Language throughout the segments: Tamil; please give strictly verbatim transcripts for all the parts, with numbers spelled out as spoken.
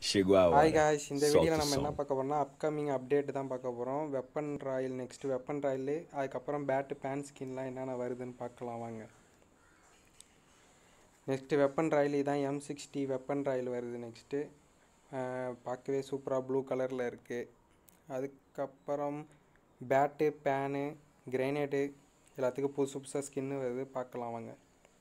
Chegou a hi hora. Guys, இந்த Solta வீடியோவில் o நம்ம என்ன som. பார்க்க போகிறோம்னா அப்கமிங் அப்டேட் தான் பார்க்க போகிறோம். Weapon royale next weapon royale, அதுக்கப்புறம் பேட்டு பேன் ஸ்கின்லாம் என்னென்ன வருதுன்னு பார்க்கலாம் வாங்க. நெக்ஸ்ட்டு வெப்பன் ராயல் தான் எம் சிக்ஸ்டி வெப்பன் ராயல் வருது. நெக்ஸ்ட்டு பார்க்கவே சூப்பராக ப்ளூ கலரில் இருக்குது. அதுக்கப்புறம் பேட்டு பேனு கிரைனேடு எல்லாத்துக்கும் புதுசு புதுசாக ஸ்கின்னு வருது, பார்க்கலாம் வாங்க.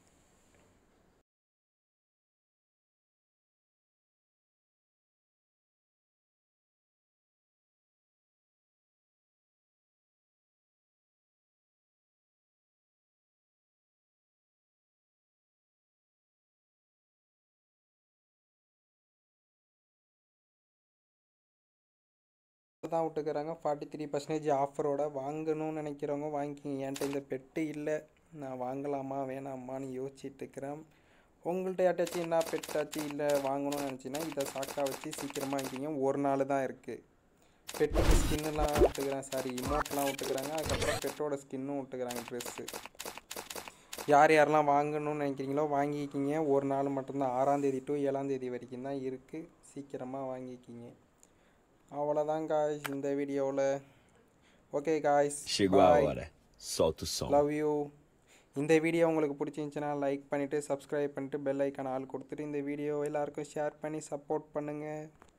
தான் விட்டுக்கிறாங்க ஃபார்ட்டி த்ரீ பர்சன்டேஜ் ஆஃபரோட. வாங்கணும்னு நினைக்கிறவங்க வாங்கிக்கிங்க. என்கிட்ட இந்த பெட்டு இல்லை, நான் வாங்கலாமா வேணாமான்னு யோசிச்சுட்டு இருக்கிறேன். உங்கள்கிட்ட யார்ட்டாச்சும் என்ன பெட்டாச்சு இல்லை வாங்கணும்னு நினச்சிங்கன்னா இதை சாக்காக வச்சு சீக்கிரமாக வாங்கிக்கிங்க. ஒரு நாள் தான் இருக்குது. பெட்டுக்கு ஸ்கின்னுலாம் விட்டுக்கிறாங்க, சாரி இமோட்லாம் விட்டுக்கிறாங்க. அதுக்கப்புறம் பெட்டோட ஸ்கின்னும் விட்டுக்கிறாங்க, ட்ரெஸ்ஸு. யார் யாரெல்லாம் வாங்கணும்னு நினைக்கிறீங்களோ வாங்கிக்கிங்க. ஒரு நாள் மட்டும்தான், ஆறாந்தேதி டு ஏழாந்தேதி வரைக்கும் தான் இருக்குது. சீக்கிரமாக வாங்கிக்கிங்க. அவ்வளோதான் காய்ஸ் இந்த வீடியோவில். Okay guys, Chegou a bye, hora. Solta o som. Love you. இந்த வீடியோ உங்களுக்கு பிடிச்சிருந்துச்சுன்னா லைக் பண்ணிவிட்டு சப்ஸ்கிரைப் பண்ணிட்டு பெல் ஐக்கான் ஆல் கொடுத்துட்டு இந்த வீடியோ எல்லாருக்கும் ஷேர் பண்ணி சப்போர்ட் பண்ணுங்கள்.